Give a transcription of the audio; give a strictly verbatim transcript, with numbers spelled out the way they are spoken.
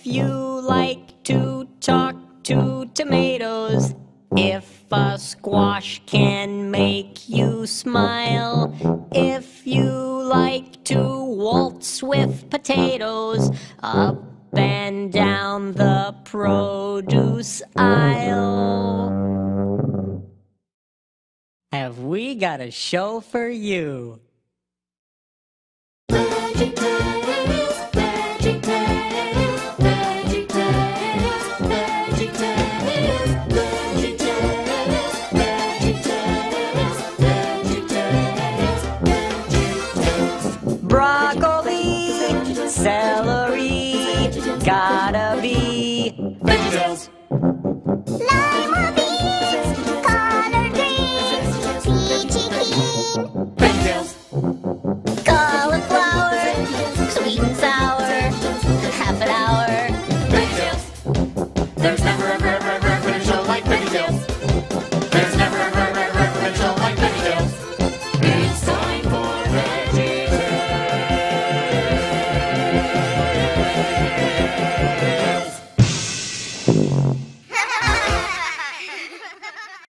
you like to talk to tomatoes, if a squash can make you smile, if you like to waltz with potatoes up and down the produce aisle, have we got a show for you. VeggieTales.